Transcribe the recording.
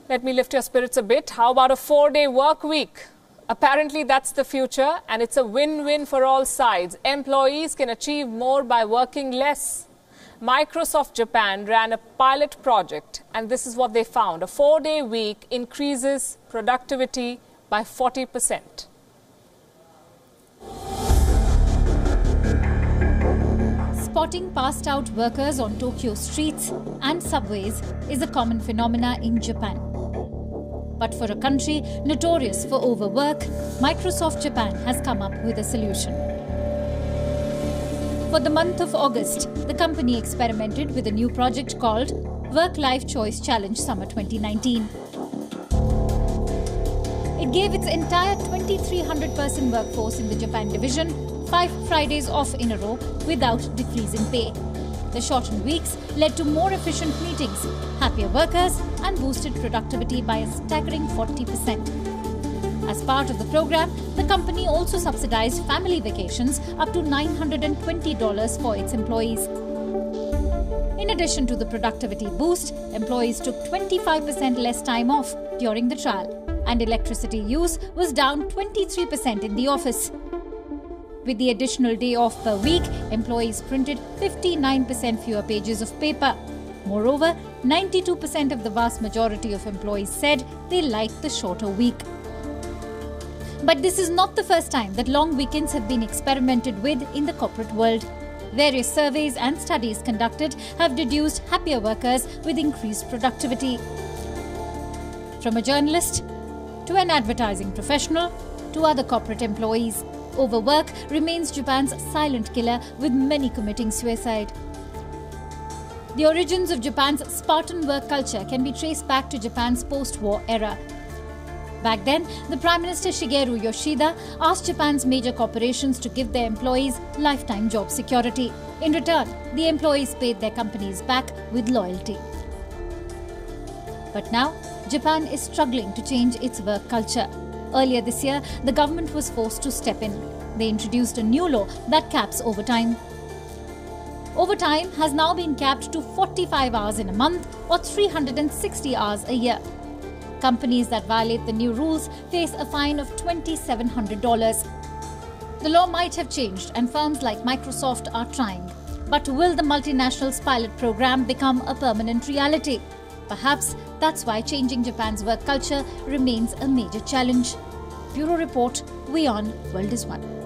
Let me lift your spirits a bit. How about a 4-day work week? Apparently, that's the future, and it's a win-win for all sides. Employees can achieve more by working less. Microsoft Japan ran a pilot project, and this is what they found. A 4-day week increases productivity by 40%. Spotting passed-out workers on Tokyo streets and subways is a common phenomena in Japan. But for a country notorious for overwork, Microsoft Japan has come up with a solution. For the month of August, the company experimented with a new project called Work-Life Choice Challenge Summer 2019. It gave its entire 2,300-person workforce in the Japan division 5 Fridays off in a row without decreasing pay. The shortened weeks led to more efficient meetings, happier workers, and boosted productivity by a staggering 40%. As part of the program, the company also subsidized family vacations up to $920 for its employees. In addition to the productivity boost, employees took 25% less time off during the trial, and electricity use was down 23% in the office. With the additional day off per week, employees printed 59% fewer pages of paper. Moreover, 92% of the vast majority of employees said they liked the shorter week. But this is not the first time that long weekends have been experimented with in the corporate world. Various surveys and studies conducted have deduced happier workers with increased productivity. From a journalist to an advertising professional to other corporate employees, overwork remains Japan's silent killer, with many committing suicide. The origins of Japan's Spartan work culture can be traced back to Japan's post-war era. Back then, the Prime Minister Shigeru Yoshida asked Japan's major corporations to give their employees lifetime job security. In return, the employees paid their companies back with loyalty. But now, Japan is struggling to change its work culture. Earlier this year, the government was forced to step in. They introduced a new law that caps overtime. Overtime has now been capped to 45 hours in a month or 360 hours a year. Companies that violate the new rules face a fine of $2,700. The law might have changed, and firms like Microsoft are trying. But will the multinational's pilot program become a permanent reality? Perhaps that's why changing Japan's work culture remains a major challenge. Bureau Report, Wion, World is One.